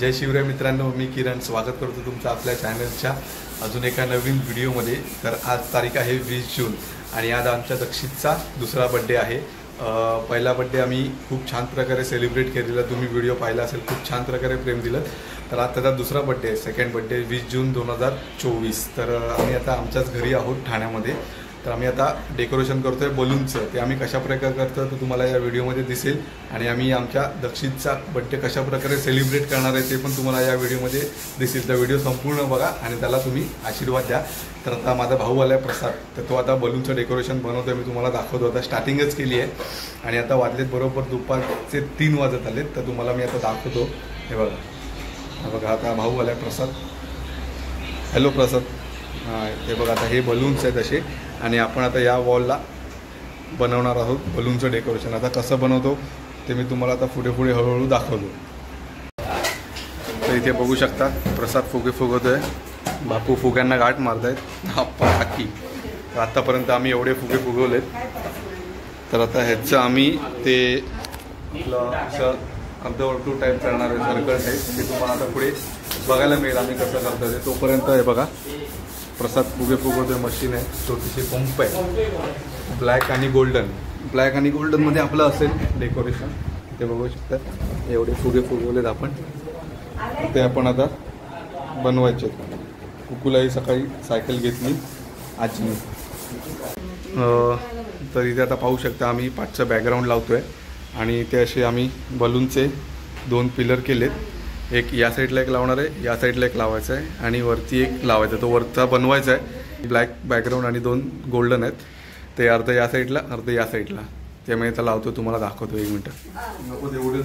जय शिवराय मित्रांनो, मी किरण स्वागत करतो तुमचं आपल्या चॅनलच्या अजून एका नवीन व्हिडिओमध्ये। तर आज तारीख आहे 20 जून आणि आज आमच्या दक्षितचा दुसरा बर्थडे आहे। पहिला बर्थडे आम्ही खूप छान प्रकारे सेलिब्रेट केलेला, तुम्ही व्हिडिओ पाहिला असेल, खूप छान प्रकारे प्रेम दिलं। तर आज त्याचा दुसरा बर्थडे आहे, सेकंड बर्थडे 20 जून 2024। तर आम्ही आता आमच्याच घरी आहोत ठाण्यामध्ये। तर आम्ही आता डेकोरेशन करतोय बलूनचं, ते आम्ही कशा प्रकारे करतो ते तुम्हाला या व्हिडिओमध्ये दिसेल आणि आम्ही आमच्या दक्षितचा बर्थडे कशा प्रकारे सेलिब्रेट करणार आहे ते पण तुम्हाला या व्हिडिओमध्ये दिसेल। तर व्हिडिओ संपूर्ण बघा आणि त्याला तुम्ही आशीर्वाद द्या। तर आता माझा भाऊ आला आहे प्रसाद, तर तो आता बलूनचं डेकोरेशन बनवतोय, मी तुम्हाला दाखवतो। आता स्टार्टिंगच केली आहे आणि आता वाजलेत बरोबर दुपारचे 3 वाजत आलेत, तर तुम्हाला मी आता दाखवतो। हे बघा आता भाऊ आला आहे प्रसाद। हॅलो प्रसाद। हां, हे बघा आता हे बलून्स आहेत असे आणि आपण आता या वॉलला बनवणार आहोत बलूनचं डेकोरेशन। आता कसं बनवतो ते मी तुम्हाला आता पुढे हळूहळू दाखवतो। तर इथे बघू शकता प्रसाद फुगे फुगवतोय, बापू फुग्यांना गाठ मारतायत काकी। तर आत्तापर्यंत आम्ही एवढे फुगे फुगवलेत, तर आता ह्याचं आम्ही ते आपलं असं अर्धवर्तुळ टाईप करणार आहे, सर्कल टाईप। ते तुम्हाला आता पुढे बघायला मिळेल आम्ही कसं करतो ते। तोपर्यंत हे बघा प्रसाद फुगे फुगवतोय, मशीन आहे, छोटीशी पंप आहे, ब्लॅक आणि गोल्डनमध्ये आपलं असेल डेकोरेशन। ते बघू शकता एवढे फुगे फुगवलेत आपण, ते आपण आता बनवायचे। कुकूलाही सकाळी सायकल घेतली आजीने। तर इथे आता पाहू शकता आम्ही पाठचं बॅकग्राऊंड लावतोय आणि ते असे आम्ही बलूनचे 2 पिलर केलेत, एक या साईडला एक लावणार आहे, या साईडला एक लावायचा आहे आणि वरती एक लावायचा आहे। तो वरचा बनवायचा आहे, ब्लॅक बॅकग्राऊंड आणि 2 गोल्डन आहेत, ते अर्ध या साईडला अर्ध या साईडला। त्यामुळे आता लावतो, तुम्हाला दाखवतो 1 मिनिट। नको ते उडेल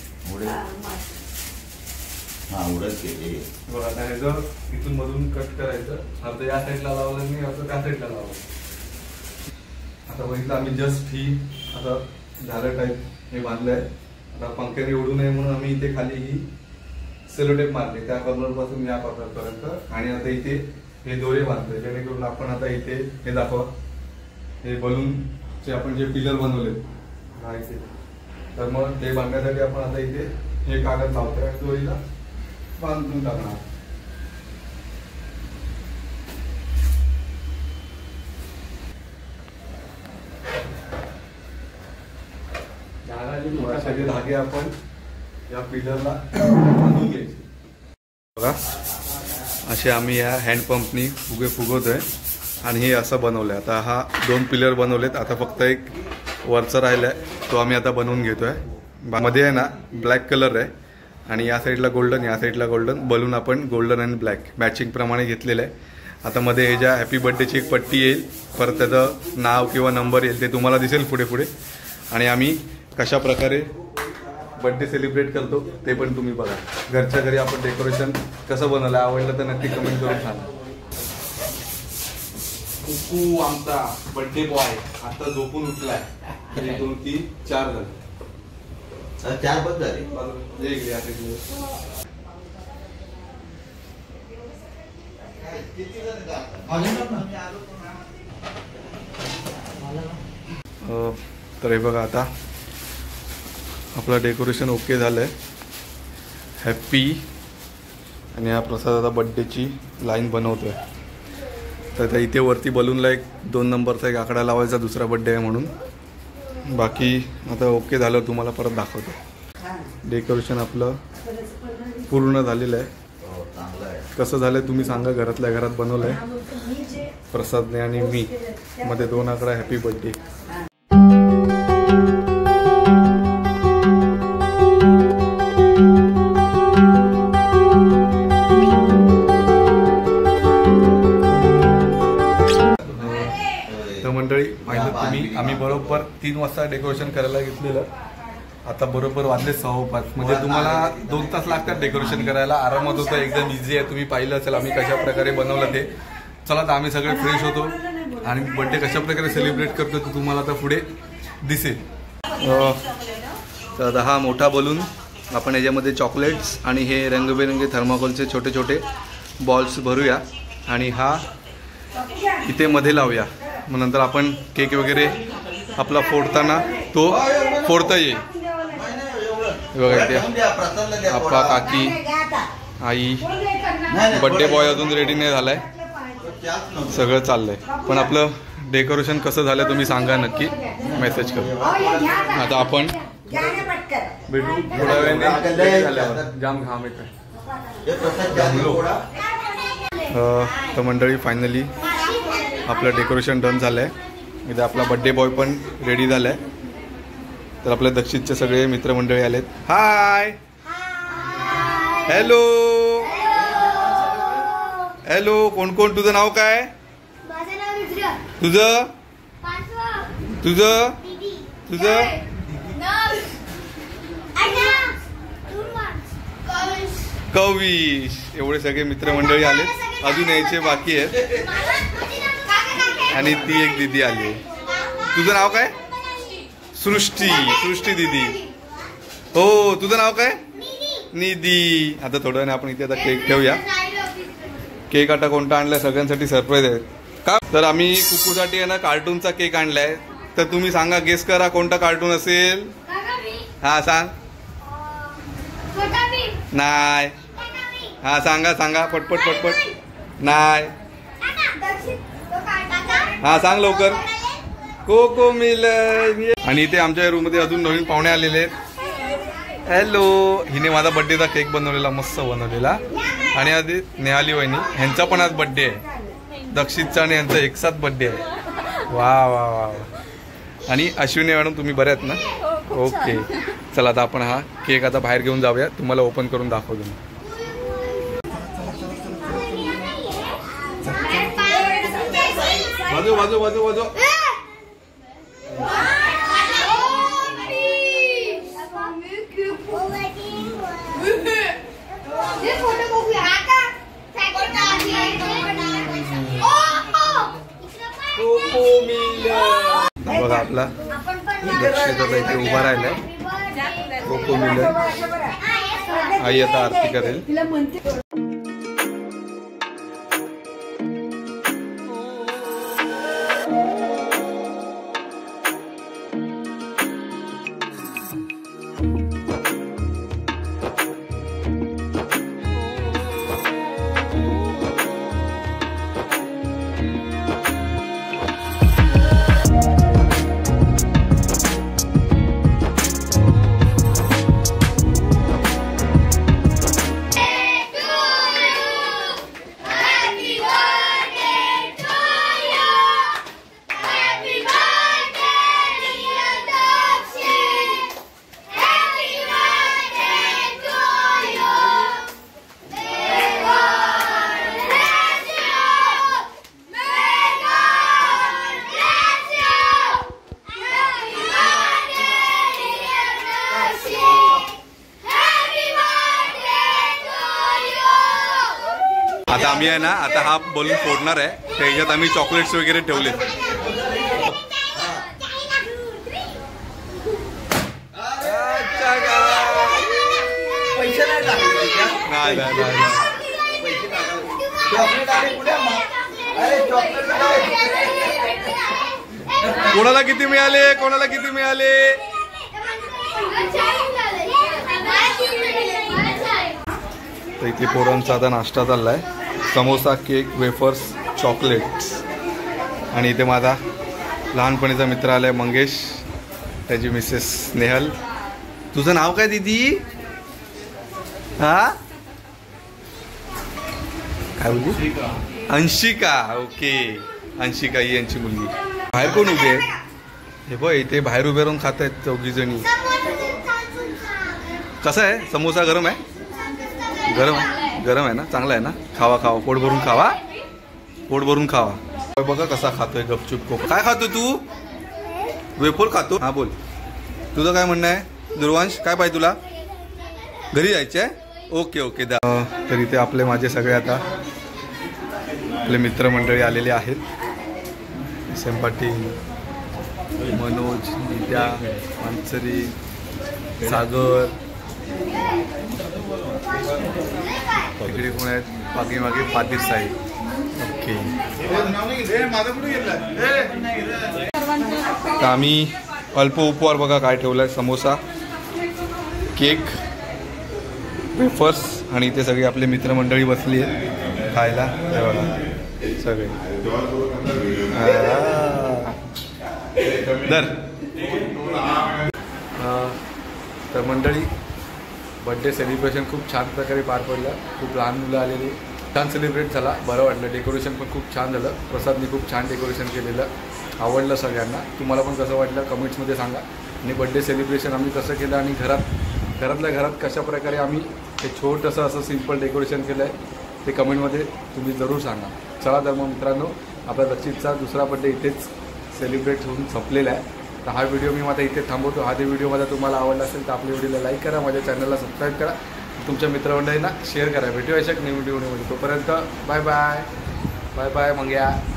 बघा, आता हे जर इथून मधून कट करायचं, अर्ध या साईडला लावलं आणि अर्ध त्या साईडला लावलं। आता बघितलं आम्ही जस्ट ही आता झालं टाईप हे बांधलं आहे। आता पंख्याने उडू नये म्हणून आम्ही इथे खाली ही सेलोटेप मारले, त्या कॉर्नरपासून या कॉर्नरपर्यंत, आणि आता इथे हे दोरे बांधले, जेणेकरून आपण आता इथे हे दाखवा, हे बलूनचे आपण जे पिलर बनवले इथे, तर मग ते बांधण्यासाठी आपण आता इथे हे कागद लावतोय आणि दोरीला बांधून टाकणार। सगळे धागे आपण या पिलरला बांधून घ्यायचे। बघा असे आम्ही या हँडपंपनी फुगे फुगवतोय आणि हे असं बनवलंय। आता हा 2 पिलर बनवलेत, आता फक्त एक वरचा राहिलाय, तो आम्ही आता बनवून घेतोय। मध्ये आहे ना ब्लॅक कलर आहे आणि या साईडला गोल्डन, या साईडला गोल्डन, बलून आपण गोल्डन आणि ब्लॅक मॅचिंग प्रमाणे घेतलेलं आहे। आता मध्ये हे ज्या हॅपी बर्थडेची एक पट्टी येईल, परत त्याचं नाव किंवा नंबर येईल, ते तुम्हाला दिसेल पुढे। आणि आम्ही कशा प्रकारे बर्थडे सेलिब्रेट करतो ते पण तुम्ही बघा। घरच्या घरी आपण डेकोरेशन कसं बनवलं, आवडलं तर नक्की कमेंट करून सांगा। कुकू आमचा बर्थडे बॉय आता झोपून उठलाय, 1 2 3 4 झाले, 4 बंद झाले। तर हे बघा आता आपलं डेकोरेशन ओके झालंय, हॅप्पी, आणि हा प्रसाद आता बर्थडेची लाईन बनवतोय। तर त्या इथे वरती बलूनला एक 2 नंबरचा एक आकडा लावायचा, दुसरा बर्थडे आहे म्हणून। बाकी आता ओके झालं, तुम्हाला परत दाखवतो। डेकोरेशन आपलं पूर्ण झालेलं आहे। कसं झालंय तुम्ही सांगा, घरातल्या घरात बनवलंय प्रसादने आणि मी, मध्ये 2 आकडा हॅपी बर्थडे। मंडळी पाहिलं तुम्ही, आम्ही बरोबर 3 वाजता डेकोरेशन करायला घेतलेलं, आता बरोबर वाजले 6:15, म्हणजे तुम्हाला 2 तास लागतात डेकोरेशन करायला, आरामात होतं, एकदम इझी आहे। तुम्ही पाहिलं असेल आम्ही कशा प्रकारे बनवलं ते। चला तर आम्ही सगळे फ्रेश होतो आणि बर्थडे कशा प्रकारे सेलिब्रेट करतो ते तुम्हाला आता पुढे दिसेल। तर हा मोठा बलून आपण याच्यामध्ये चॉकलेट्स आणि हे रंगबेरंगी थर्माकोलचे छोटे छोटे बॉल्स भरूया आणि हा इथे मध्ये लावूया, मग नंतर आपण केक वगैरे आपला फोडताना तो फोडता येईल। बघा इथे आप्पा, काकी, आई. बड्डे बॉय अजून रेडी नाही झालाय, सगळं चाललंय. पण आपलं डेकोरेशन कसं झालं तुम्ही सांगा नक्की, मेसेज करू. आता आपण भेटू थोड्या वेळाने. जाम घाम येत. तर मंडळी फायनली आपलं डेकोरेशन डन झालंय. इथे आपला बड्डे बॉय पण रेडी झालाय. तर आपल्या दक्षिणचे सगळे मित्रमंडळी आलेत. Hi, hello hello. कोण कोण? तुझं नाव काय? तुझं तुझं तुझं कविश. एवढे सगळे मित्रमंडळी आलेत, अजून यायचे बाकी आहेत. आणि ती एक दीदी आली. तुझं नाव काय? सृष्टी. सृष्टी दीदी. हो, तुझं नाव काय? निधी. आता थोड्या वेळाने आपण इथे आता केक ठेवूया. केक आता कोणता आणलाय सगळ्यांसाठी सरप्राईज आहे का? तर आम्ही कुकूसाठी आहे ना कार्टूनचा केक आणलाय. तर तुम्ही सांगा, गेस करा कोणता कार्टून असेल. हा सांग. नाही. हा सांगा सांगा, पटपट पटपट. नाही. हा सांग लवकर. कोको मिलन. आणि इथे आमच्या रूम मध्ये अजून नवीन पाहुणे आलेले आहेत. हॅलो. हिने माझा बर्थडेचा केक बनवलेला, मस्त बनवलेला. आणि आधी नेहाली वहिनी, ह्यांचा पण आज बर्थडे आहे. दक्षितचा आणि यांचा एक साथ बर्थडे आहे. वा वा वा. आणि अश्विनी मॅडम, तुम्ही बरे आहेत ना? ओके. चला आता आपण हा केक आता बाहेर घेऊन जाऊया, तुम्हाला ओपन करून दाखवतो. वाजव वाजव वाजव वाजव. बघा आपला दक्षिणा इथे उभा राहिलाय. कोको मिलन. आई आता आरती करेल. आता आम्ही आहे ना, आता हा बलून फोडणार आहे. त्याच्यात आम्ही चॉकलेट्स वगैरे ठेवले. कोणाला किती मिळाले? कोणाला किती मिळाले? तर इथे पोरांचा आता नाश्ता चाललाय. Samosa, cake, wafers, chocolates. आणि इथे माझा लहानपणीचा मित्र आलाय मंगेश, त्याची मिसेस नेहल. तुझं नाव काय दीदी? हा काय बोलली? अंशिका. ओके, अंशिका ही यांची मुलगी. बाहेर कोण उभे आहेत? हे बघ, इथे बाहेर उभे राहून खात आहेत चौघी जणी. कसं आहे समोसा? गरम आहे? गरम आहे? गरम आहे ना? चांगला आहे ना? खावा खावा, पोट भरून खावा, पोट भरून खावा. बघा कसा खातोय गपचूप. कोको काय खातो तू? वेफर खातो? हा बोल, तुझं काय म्हणणं आहे? दुर्वांश काय पाहिजे तुला? घरी जायचं आहे? Okay okay. तर इथे आपले माझे सगळे आता आपले मित्रमंडळी आलेले आहेत. SM पाटील, मनोज, नित्या, मानसरी, सागर. इकडे कोण आहेत? बाकी मागे फादीर साहेब. ओके. तर आम्ही अल्प उपहार बघा काय ठेवलाय. समोसा, केक, वेफर्स आणि इथे सगळी आपली मित्रमंडळी बसली आहेत खायला. हे बघा सगळे दर. तर मंडळी बड्डे सेलिब्रेशन खूप छान प्रकारे पार पडलं. खूप लहान मुलं आलेली, छान सेलिब्रेट झाला, बरं वाटलं. डेकोरेशन पण खूप छान झालं. प्रसादनी खूप छान डेकोरेशन केलेलं, आवडलं सगळ्यांना. तुम्हाला पण कसं वाटलं कमेंट्समध्ये सांगा. आणि बड्डे सेलिब्रेशन आम्ही कसं केलं आणि घरातल्या घरात कशा प्रकारे आम्ही ते छोटंसं असं सिम्पल डेकोरेशन केलं आहे ते कमेंटमध्ये तुम्ही जरूर सांगा. चला तर मग मित्रांनो, आपल्या दक्षितचा दुसरा बड्डे इथेच सेलिब्रेट होऊन संपलेला आहे. तर हा व्हिडिओ मी माझा इथे थांबवतो. हा व्हिडिओ माझा तुम्हाला आवडला असेल तर आपल्या व्हिडिओला लाईक करा, माझ्या चॅनलला सबस्क्राईब करा, तुमच्या मित्रमंडळींना शेअर करा. भेटूया अशा नवीन व्हिडिओमध्ये. तोपर्यंत बाय बाय बाय बाय. मग या